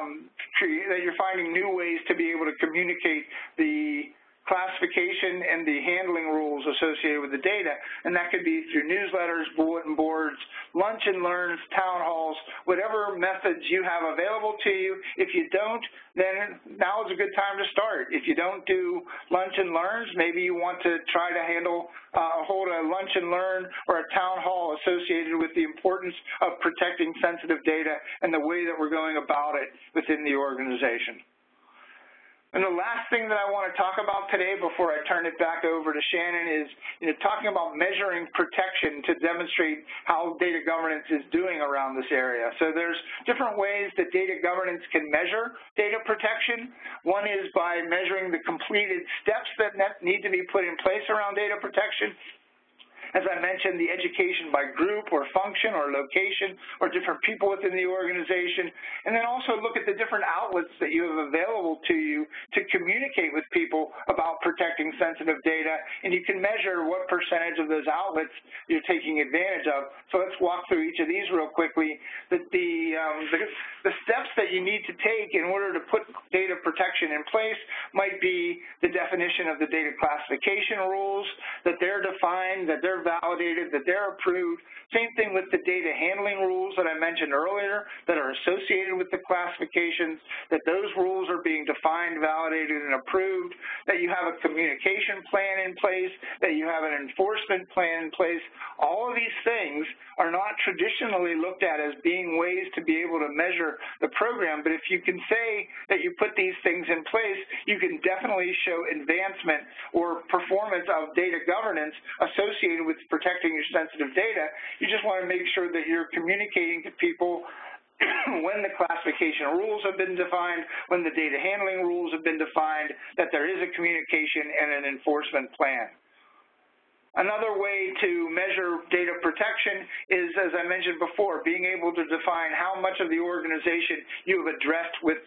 finding new ways to be able to communicate the classification and the handling rules associated with the data, and that could be through newsletters, bulletin boards, lunch and learns, town halls, whatever methods you have available to you. If you don't, then now is a good time to start. If you don't do lunch and learns, maybe you want to try to hold a lunch and learn or a town hall associated with the importance of protecting sensitive data and the way that we're going about it within the organization. And the last thing that I want to talk about today before I turn it back over to Shannon is talking about measuring protection to demonstrate how data governance is doing around this area. So there's different ways that data governance can measure data protection. One is by measuring the completed steps that need to be put in place around data protection. As I mentioned, the education by group or function or location or different people within the organization, and then also look at the different outlets that you have available to you to communicate with people about protecting sensitive data, and you can measure what percentage of those outlets you're taking advantage of. So let's walk through each of these real quickly. The steps that you need to take in order to put data protection in place might be the definition of the data classification rules, that they're defined, that they're they're validated, that they're approved. Same thing with the data handling rules that I mentioned earlier that are associated with the classifications, that those rules are being defined, validated, and approved, that you have a communication plan in place, that you have an enforcement plan in place. All of these things are not traditionally looked at as being ways to be able to measure the program, but if you can say that you put these things in place, you can definitely show advancement or performance of data governance associated with protecting your sensitive data. You just want to make sure that you're communicating to people when the classification rules have been defined, when the data handling rules have been defined, that there is a communication and an enforcement plan. Another way to measure data protection is, as I mentioned before, being able to define how much of the organization you have addressed with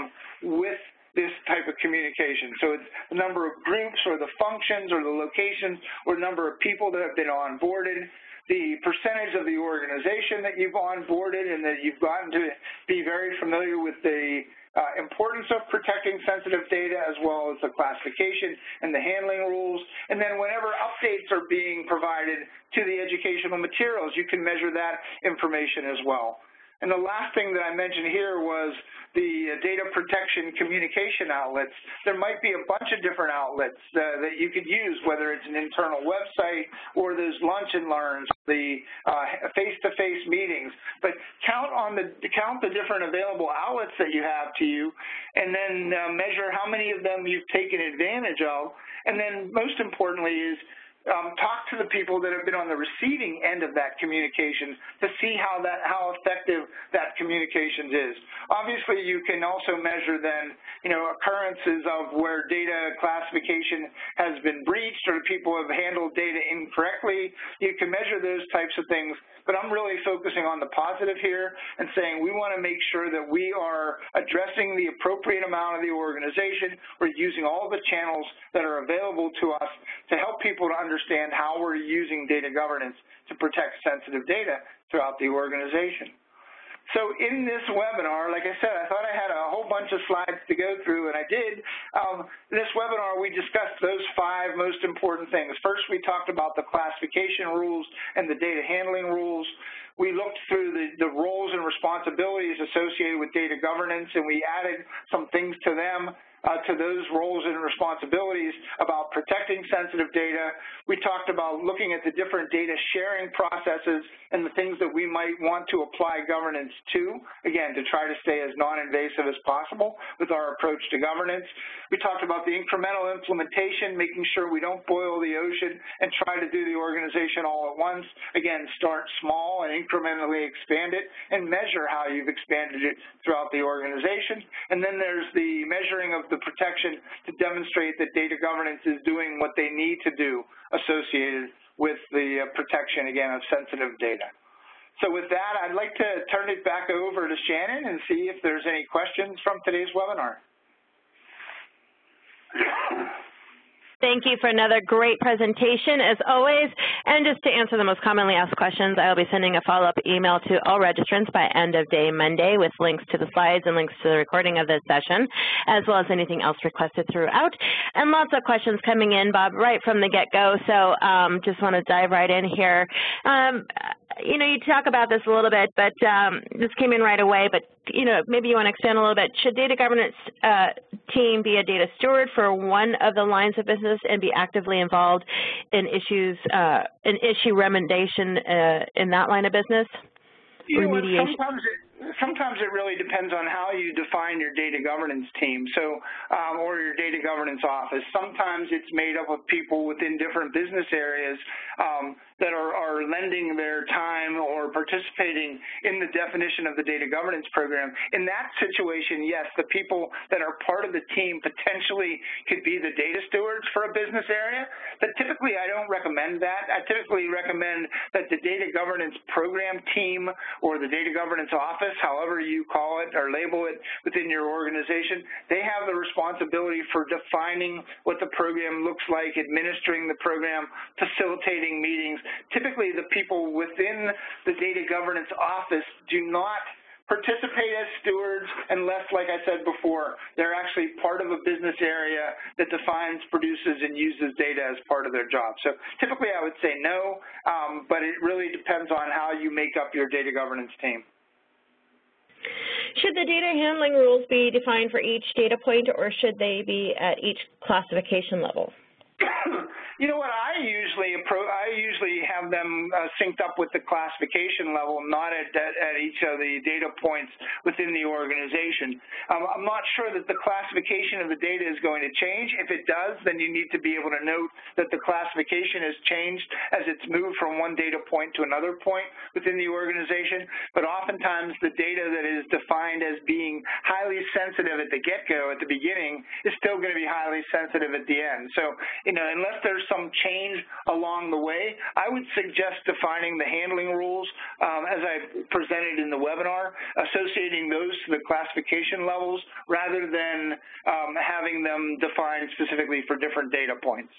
this type of communication. So it's the number of groups or the functions or the locations or number of people that have been onboarded, the percentage of the organization that you've onboarded and that you've gotten to be very familiar with the importance of protecting sensitive data as well as the classification and the handling rules. And then whenever updates are being provided to the educational materials, you can measure that information as well. And the last thing that I mentioned here was the data protection communication outlets. There might be a bunch of different outlets that you could use, whether it's an internal website or those lunch and learns, the face-to-face meetings. But count the different available outlets that you have to you, and then measure how many of them you've taken advantage of. And then most importantly is talk to the people that have been on the receiving end of that communication to see how effective that communication is. Obviously, you can also measure then, occurrences of where data classification has been breached or people have handled data incorrectly. You can measure those types of things, but I'm really focusing on the positive here and saying we want to make sure that we are addressing the appropriate amount of the organization. We're using all the channels that are available to us to help people to understand how we're using data governance to protect sensitive data throughout the organization. So in this webinar, like I said, I thought I had a whole bunch of slides to go through, and I did. In this webinar, we discussed those 5 most important things. First, we talked about the classification rules and the data handling rules. We looked through the roles and responsibilities associated with data governance, and we added some things to them. To those roles and responsibilities about protecting sensitive data. We talked about looking at the different data sharing processes and the things that we might want to apply governance to, again, to try to stay as non-invasive as possible with our approach to governance. We talked about the incremental implementation, making sure we don't boil the ocean and try to do the organization all at once. Again, start small and incrementally expand it and measure how you've expanded it throughout the organization. And then there's the measuring of the protection to demonstrate that data governance is doing what they need to do associated with the protection, again, of sensitive data. So with that, I'd like to turn it back over to Shannon and see if there's any questions from today's webinar. Thank you for another great presentation, as always. And just to answer the most commonly asked questions, I will be sending a follow-up email to all registrants by end of day Monday with links to the slides and links to the recording of this session, as well as anything else requested throughout. And lots of questions coming in, Bob, right from the get-go. So just want to dive right in here. You talk about this a little bit, but this came in right away, but maybe you want to expand a little bit. Should data governance team be a data steward for one of the lines of business and be actively involved in issue remediation in that line of business? Remediation. Sometimes it really depends on how you define your data governance team, or your data governance office. Sometimes it's made up of people within different business areas that are lending their time or participating in the definition of the data governance program. In that situation, yes, the people that are part of the team potentially could be the data stewards for a business area, but typically I don't recommend that. I typically recommend that the data governance program team or the data governance office, however you call it or label it within your organization, they have the responsibility for defining what the program looks like, administering the program, facilitating meetings. Typically, the people within the data governance office do not participate as stewards unless, like I said before, they're actually part of a business area that defines, produces, and uses data as part of their job. So typically I would say no, but it really depends on how you make up your data governance team. Should the data handling rules be defined for each data point, or should they be at each classification level? You know what, I usually have them synced up with the classification level, not at each of the data points within the organization. I'm not sure that the classification of the data is going to change. If it does, then you need to be able to note that the classification has changed as it's moved from one data point to another point within the organization. But oftentimes the data that is defined as being highly sensitive at the get-go, at the beginning, is still going to be highly sensitive at the end. So, unless there's some change along the way, I would suggest defining the handling rules as I presented in the webinar, associating those to the classification levels rather than having them defined specifically for different data points.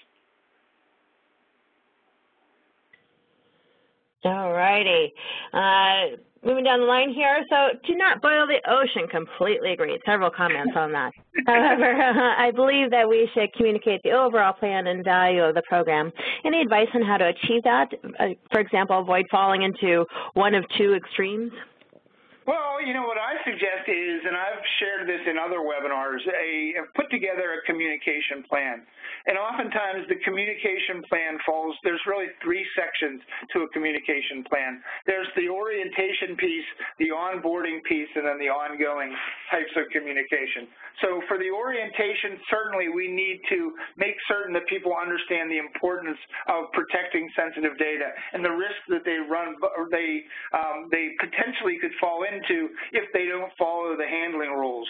All righty. Moving down the line here, so do not boil the ocean, completely agree. Several comments on that. However, I believe that we should communicate the overall plan and value of the program. Any advice on how to achieve that? For example, avoid falling into one of two extremes? Well, what I suggest is, and I've shared this in other webinars, put together a communication plan. And oftentimes the communication plan there's really three sections to a communication plan. There's the orientation piece, the onboarding piece, and then the ongoing types of communication. So for the orientation, certainly we need to make certain that people understand the importance of protecting sensitive data and the risk that they run, or they potentially could fall into if they don't follow the handling rules.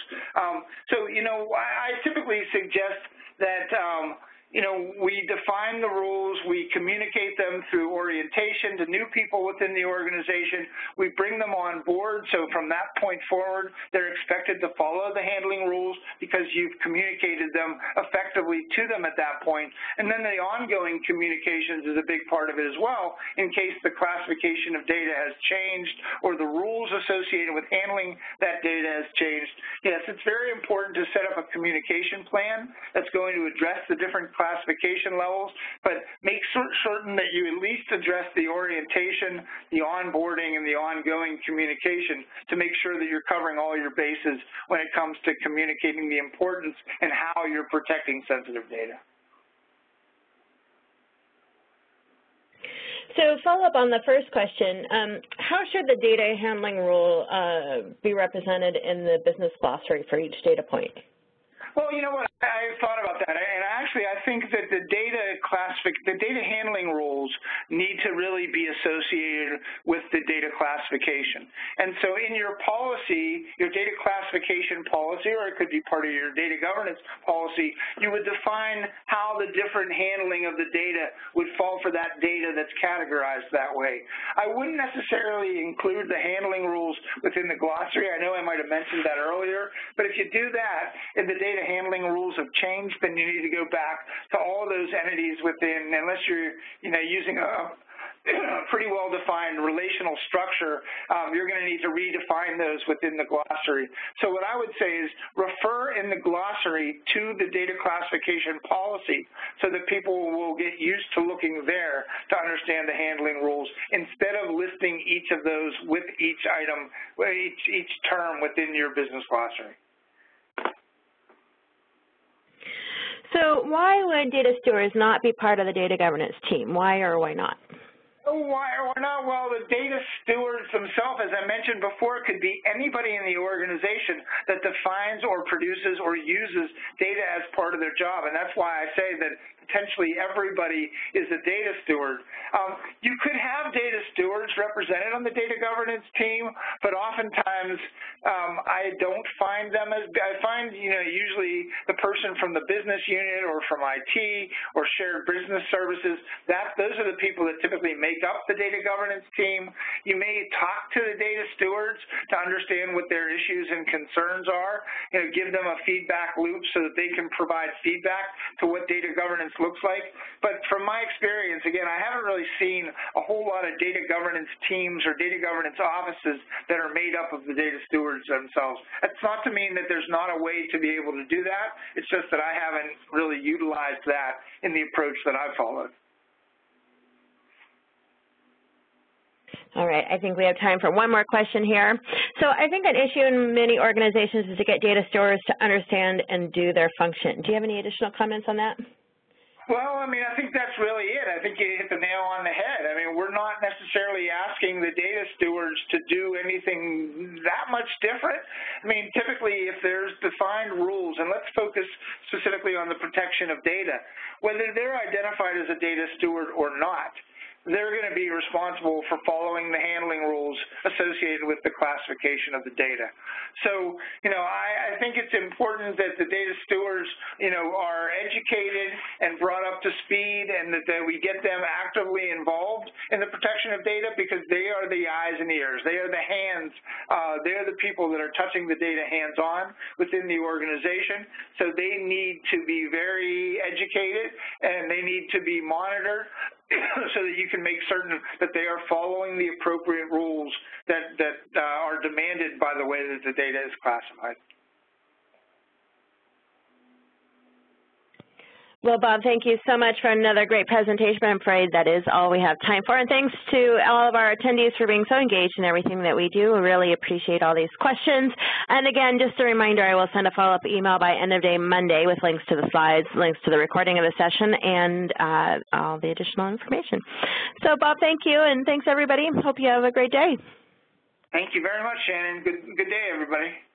I typically suggest that we define the rules, we communicate them through orientation to new people within the organization, we bring them on board, so from that point forward, they're expected to follow the handling rules because you've communicated them effectively to them at that point. And then the ongoing communications is a big part of it as well, in case the classification of data has changed or the rules associated with handling that data has changed. Yes, it's very important to set up a communication plan that's going to address the different classification levels, but make certain that you at least address the orientation, the onboarding, and the ongoing communication to make sure that you're covering all your bases when it comes to communicating the importance and how you're protecting sensitive data. So follow up on the first question, how should the data handling rule be represented in the business glossary for each data point? Well, you know what, I thought about that, and actually I think that the data handling rules need to really be associated with the data classification. And so in your policy, your data classification policy, or it could be part of your data governance policy, you would define how the different handling of the data would fall for that data that's categorized that way. I wouldn't necessarily include the handling rules within the glossary. I know I might have mentioned that earlier, but if you do that, and the data handling rules have changed, then you need to go back to all those entities within, unless you're using a pretty well-defined relational structure, you're going to need to redefine those within the glossary. So what I would say is refer in the glossary to the data classification policy so that people will get used to looking there to understand the handling rules instead of listing each of those with each item, each term within your business glossary. So why would data stewards not be part of the data governance team? Why or why not? Why or not? Well, the data stewards themselves, as I mentioned before, could be anybody in the organization that defines or produces or uses data as part of their job. And that's why I say that potentially everybody is a data steward. You could have data stewards represented on the data governance team, but oftentimes I don't find them as, I find, usually the person from the business unit or from IT or shared business services, those are the people that typically make up the data governance team. You may talk to the data stewards to understand what their issues and concerns are, give them a feedback loop so that they can provide feedback to what data governance governance looks like. But from my experience, again, I haven't really seen a whole lot of data governance teams or data governance offices that are made up of the data stewards themselves. That's not to mean that there's not a way to be able to do that. It's just that I haven't really utilized that in the approach that I've followed. All right, I think we have time for one more question here. So I think an issue in many organizations is to get data stewards to understand and do their function. Do you have any additional comments on that? Well, I mean, I think that's really it. I think you hit the nail on the head. I mean, we're not necessarily asking the data stewards to do anything that much different. I mean, typically if there's defined rules, and let's focus specifically on the protection of data, whether they're identified as a data steward or not, they're going to be responsible for following the handling rules associated with the classification of the data. So, I think it's important that the data stewards, are educated and brought up to speed, and that we get them actively involved in the protection of data, because they are the eyes and ears. They are the hands. They're the people that are touching the data hands-on within the organization. So they need to be very educated, and they need to be monitored so that you can make certain that they are following the appropriate rules that are demanded by the way that the data is classified. Well, Bob, thank you so much for another great presentation. I'm afraid that is all we have time for. And thanks to all of our attendees for being so engaged in everything that we do. We really appreciate all these questions. And again, just a reminder, I will send a follow-up email by end of day Monday with links to the slides, links to the recording of the session, and all the additional information. So, Bob, thank you, and thanks, everybody. Hope you have a great day. Thank you very much, Shannon. Good day, everybody.